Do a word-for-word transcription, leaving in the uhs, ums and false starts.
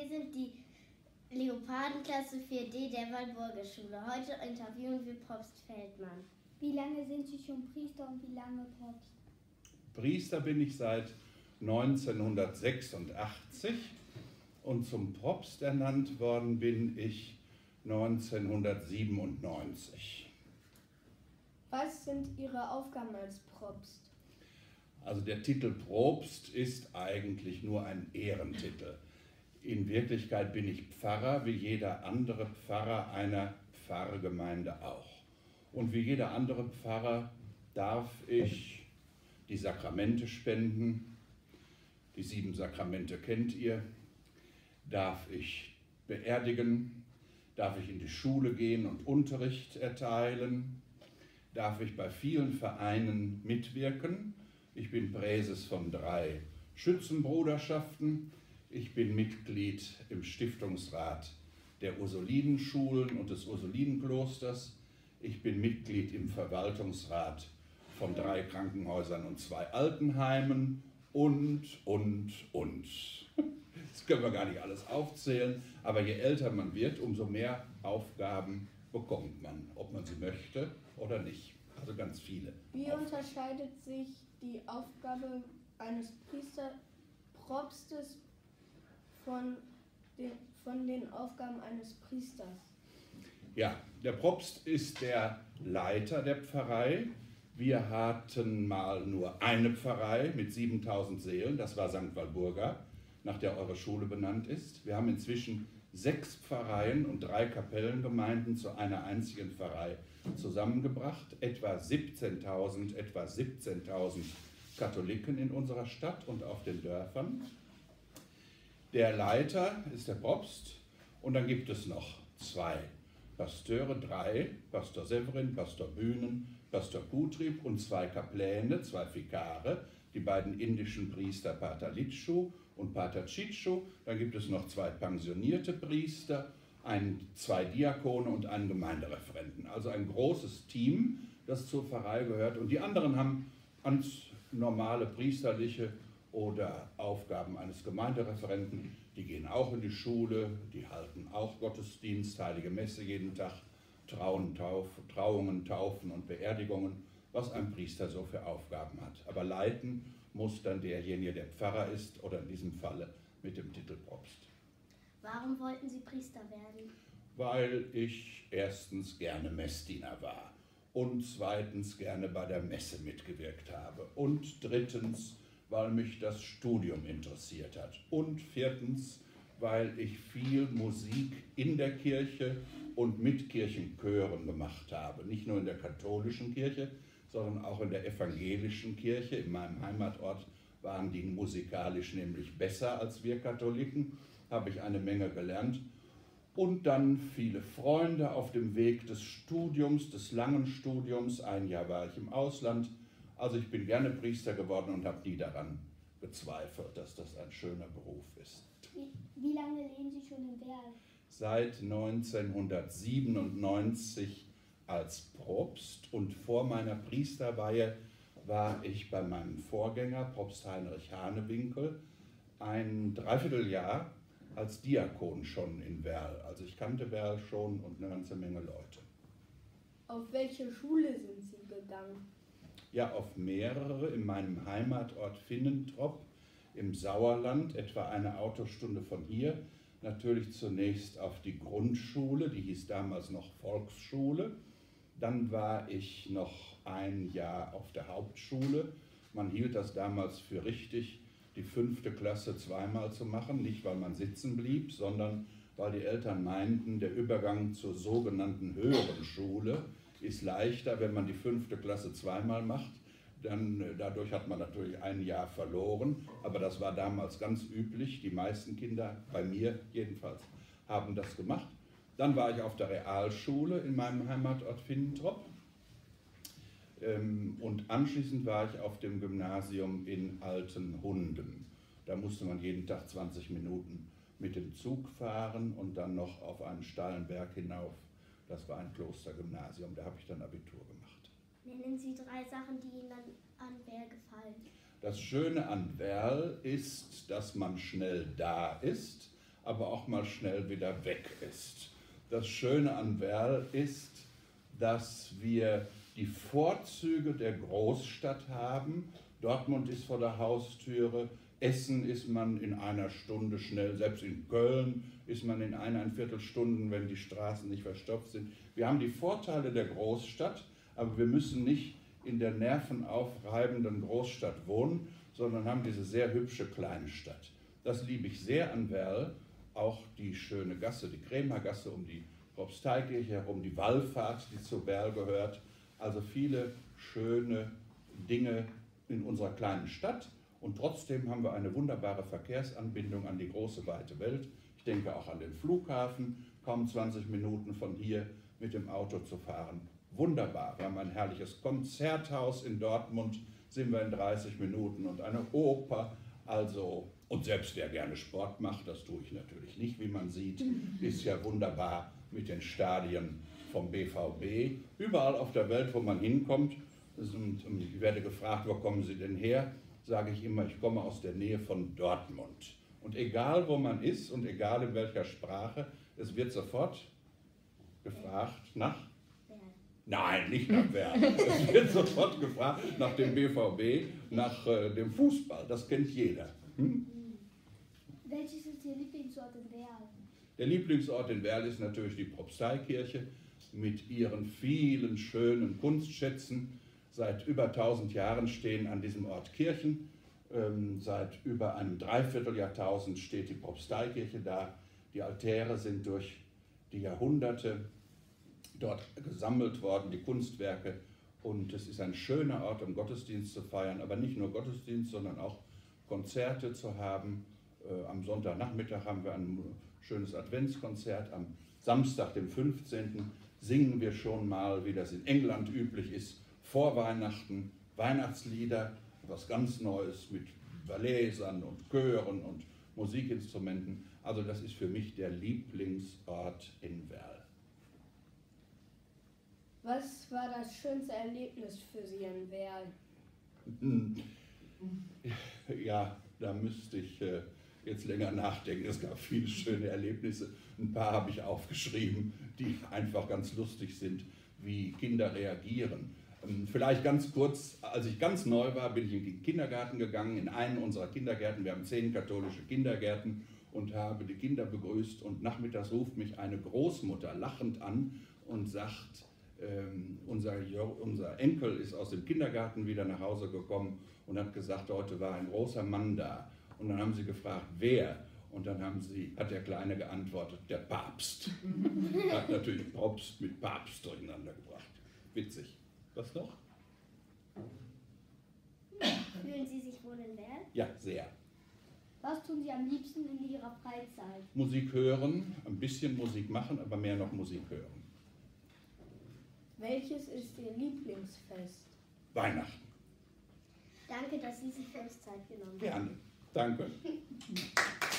Wir sind die Leopardenklasse vier D der Walburger Schule. Heute interviewen wir Propst Feldmann. Wie lange sind Sie schon Priester und wie lange Propst? Priester bin ich seit neunzehnhundertsechsundachtzig und zum Propst ernannt worden bin ich neunzehnhundertsiebenundneunzig. Was sind Ihre Aufgaben als Propst? Also der Titel Propst ist eigentlich nur ein Ehrentitel. In Wirklichkeit bin ich Pfarrer, wie jeder andere Pfarrer einer Pfarrgemeinde auch. Und wie jeder andere Pfarrer darf ich die Sakramente spenden. Die sieben Sakramente kennt ihr. Darf ich beerdigen, darf ich in die Schule gehen und Unterricht erteilen, darf ich bei vielen Vereinen mitwirken. Ich bin Präses von drei Schützenbruderschaften. Ich bin Mitglied im Stiftungsrat der Ursulinenschulen und des Ursulinenklosters. Ich bin Mitglied im Verwaltungsrat von drei Krankenhäusern und zwei Altenheimen und, und, und. Das können wir gar nicht alles aufzählen, aber je älter man wird, umso mehr Aufgaben bekommt man, ob man sie möchte oder nicht. Also ganz viele. Wie Aufgaben. unterscheidet sich die Aufgabe eines Priester, Propstes von den, von den Aufgaben eines Priesters? Ja, der Propst ist der Leiter der Pfarrei. Wir hatten mal nur eine Pfarrei mit siebentausend Seelen, das war Sankt Walburga, nach der eure Schule benannt ist. Wir haben inzwischen sechs Pfarreien und drei Kapellengemeinden zu einer einzigen Pfarrei zusammengebracht. Etwa siebzehntausend, etwa siebzehntausend Katholiken in unserer Stadt und auf den Dörfern. Der Leiter ist der Propst und dann gibt es noch zwei Pasteure, drei, Pastor Severin, Pastor Bühnen, Pastor Kutrieb und zwei Kapläne, zwei Vikare, die beiden indischen Priester Pater Litschu und Pater Ciccio. Dann gibt es noch zwei pensionierte Priester, ein, zwei Diakone und einen Gemeindereferenten. Also ein großes Team, das zur Pfarrei gehört. Und die anderen haben ganz normale priesterliche oder Aufgaben eines Gemeindereferenten. Die gehen auch in die Schule, die halten auch Gottesdienst, Heilige Messe jeden Tag, Trauen, Tauf, Trauungen, Taufen und Beerdigungen, was ein Priester so für Aufgaben hat. Aber leiten muss dann derjenige, der Pfarrer ist, oder in diesem Falle mit dem Titel Propst. Warum wollten Sie Priester werden? Weil ich erstens gerne Messdiener war und zweitens gerne bei der Messe mitgewirkt habe und drittens, weil mich das Studium interessiert hat und viertens, weil ich viel Musik in der Kirche und mit Kirchenchören gemacht habe. Nicht nur in der katholischen Kirche, sondern auch in der evangelischen Kirche. In meinem Heimatort waren die musikalisch nämlich besser als wir Katholiken, habe ich eine Menge gelernt. Und dann viele Freunde auf dem Weg des Studiums, des langen Studiums. Ein Jahr war ich im Ausland. Also ich bin gerne Priester geworden und habe nie daran gezweifelt, dass das ein schöner Beruf ist. Wie, wie lange leben Sie schon in Werl? Seit neunzehnhundertsiebenundneunzig als Propst und vor meiner Priesterweihe war ich bei meinem Vorgänger, Propst Heinrich Hanewinkel, ein Dreivierteljahr als Diakon schon in Werl. Also ich kannte Werl schon und eine ganze Menge Leute. Auf welche Schule sind Sie gegangen? Ja, auf mehrere. In meinem Heimatort Finnentrop im Sauerland, etwa eine Autostunde von hier. Natürlich zunächst auf die Grundschule, die hieß damals noch Volksschule. Dann war ich noch ein Jahr auf der Hauptschule. Man hielt das damals für richtig, die fünfte Klasse zweimal zu machen. Nicht, weil man sitzen blieb, sondern weil die Eltern meinten, der Übergang zur sogenannten höheren Schule ist leichter, wenn man die fünfte Klasse zweimal macht. Dann, dadurch hat man natürlich ein Jahr verloren, aber das war damals ganz üblich. Die meisten Kinder, bei mir jedenfalls, haben das gemacht. Dann war ich auf der Realschule in meinem Heimatort Finnentrop ähm, und anschließend war ich auf dem Gymnasium in Altenhunden. Da musste man jeden Tag zwanzig Minuten mit dem Zug fahren und dann noch auf einen steilen Berg hinauf. Das war ein Klostergymnasium, da habe ich dann Abitur gemacht. Nennen Sie drei Sachen, die Ihnen an, an Werl gefallen. Das Schöne an Werl ist, dass man schnell da ist, aber auch mal schnell wieder weg ist. Das Schöne an Werl ist, dass wir die Vorzüge der Großstadt haben. Dortmund ist vor der Haustüre, Essen ist man in einer Stunde schnell, selbst in Köln ist man in eineinviertel Stunden, wenn die Straßen nicht verstopft sind. Wir haben die Vorteile der Großstadt, aber wir müssen nicht in der nervenaufreibenden Großstadt wohnen, sondern haben diese sehr hübsche kleine Stadt. Das liebe ich sehr an Werl, auch die schöne Gasse, die Krämergasse um die Propsteikirche herum, die Wallfahrt, die zu Werl gehört. Also viele schöne Dinge in unserer kleinen Stadt. Und trotzdem haben wir eine wunderbare Verkehrsanbindung an die große, weite Welt. Ich denke auch an den Flughafen, kaum zwanzig Minuten von hier mit dem Auto zu fahren. Wunderbar. Wir haben ein herrliches Konzerthaus in Dortmund, sind wir in dreißig Minuten, und eine Oper. Also, und selbst wer gerne Sport macht, das tue ich natürlich nicht, wie man sieht, ist ja wunderbar mit den Stadien vom B V B. Überall auf der Welt, wo man hinkommt, und ich werde gefragt, wo kommen Sie denn her? Sage ich immer, ich komme aus der Nähe von Dortmund. Und egal wo man ist und egal in welcher Sprache, es wird sofort gefragt nach? Werl. Nein, nicht nach Werl. Es wird sofort gefragt nach dem B V B, nach äh, dem Fußball. Das kennt jeder. Hm? Welches ist Ihr Lieblingsort in Werl? Der Lieblingsort in Werl ist natürlich die Propsteikirche mit ihren vielen schönen Kunstschätzen. Seit über tausend Jahren stehen an diesem Ort Kirchen. Ähm, seit über einem Dreivierteljahrtausend steht die Propsteikirche da. Die Altäre sind durch die Jahrhunderte dort gesammelt worden, die Kunstwerke. Und es ist ein schöner Ort, um Gottesdienst zu feiern, aber nicht nur Gottesdienst, sondern auch Konzerte zu haben. Äh, am Sonntagnachmittag haben wir ein schönes Adventskonzert. Am Samstag, dem fünfzehnten singen wir schon mal, wie das in England üblich ist, vor Weihnachten, Weihnachtslieder, was ganz Neues mit Bläsern und Chören und Musikinstrumenten. Also das ist für mich der Lieblingsort in Werl. Was war das schönste Erlebnis für Sie in Werl? Ja, da müsste ich äh, jetzt länger nachdenken. Es gab viele schöne Erlebnisse. Ein paar habe ich aufgeschrieben, die einfach ganz lustig sind, wie Kinder reagieren. Vielleicht ganz kurz, als ich ganz neu war, bin ich in den Kindergarten gegangen, in einen unserer Kindergärten. Wir haben zehn katholische Kindergärten, und habe die Kinder begrüßt. Und nachmittags ruft mich eine Großmutter lachend an und sagt, ähm, unser, unser Enkel ist aus dem Kindergarten wieder nach Hause gekommen und hat gesagt, heute war ein großer Mann da. Und dann haben sie gefragt, wer? Und dann haben sie, hat der Kleine geantwortet, der Papst. Hat natürlich Propst mit Papst durcheinander gebracht. Witzig. Was noch? Fühlen Sie sich wohl in Werl? Ja, sehr. Was tun Sie am liebsten in Ihrer Freizeit? Musik hören, ein bisschen Musik machen, aber mehr noch Musik hören. Welches ist Ihr Lieblingsfest? Weihnachten. Danke, dass Sie sich für uns Zeit genommen haben. Gerne. Danke.